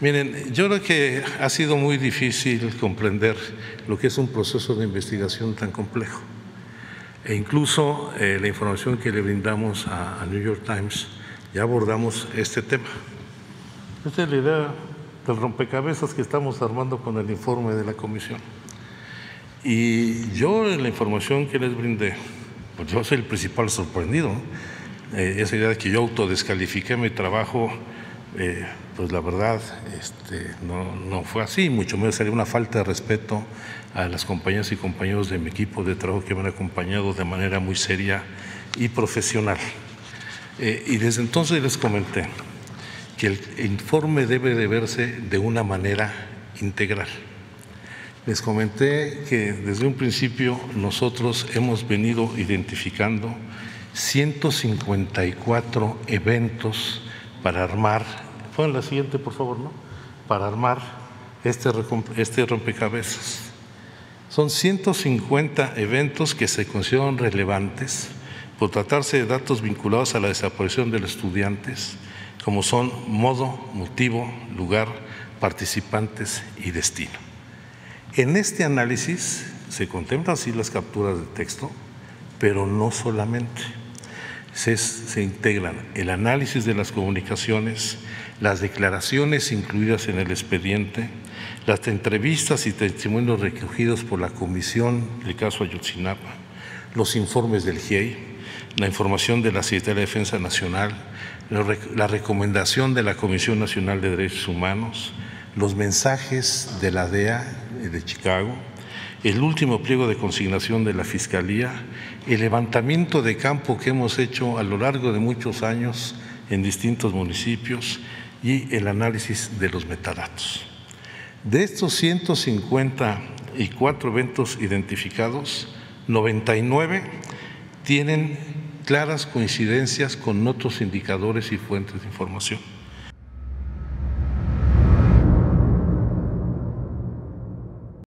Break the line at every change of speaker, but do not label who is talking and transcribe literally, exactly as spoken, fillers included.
Miren, yo creo que ha sido muy difícil comprender lo que es un proceso de investigación tan complejo. E incluso eh, la información que le brindamos a, a New York Times, ya abordamos este tema. Esta es la idea del rompecabezas que estamos armando con el informe de la comisión. Y yo en la información que les brindé, pues yo soy el principal sorprendido, ¿no? Eh, esa idea de que yo autodescalifiqué mi trabajo, eh, pues la verdad este, no, no fue así, mucho menos sería una falta de respeto a las compañeras y compañeros de mi equipo de trabajo que me han acompañado de manera muy seria y profesional. Eh, y desde entonces les comenté que el informe debe de verse de una manera integral. Les comenté que desde un principio nosotros hemos venido identificando ciento cincuenta y cuatro eventos para armar, pon la siguiente por favor, ¿no? Para armar este, este rompecabezas. Son ciento cincuenta eventos que se consideran relevantes por tratarse de datos vinculados a la desaparición de los estudiantes, como son modo, motivo, lugar, participantes y destino. En este análisis se contemplan así las capturas de texto, pero no solamente. Se, se integran el análisis de las comunicaciones, las declaraciones incluidas en el expediente, las entrevistas y testimonios recogidos por la comisión del caso Ayotzinapa, los informes del G I E I, la información de la Secretaría de Defensa Nacional, la recomendación de la Comisión Nacional de Derechos Humanos, los mensajes de la D E A de Chicago, el último pliego de consignación de la Fiscalía, el levantamiento de campo que hemos hecho a lo largo de muchos años en distintos municipios y el análisis de los metadatos. De estos ciento cincuenta y cuatro eventos identificados, noventa y nueve tienen claras coincidencias con otros indicadores y fuentes de información.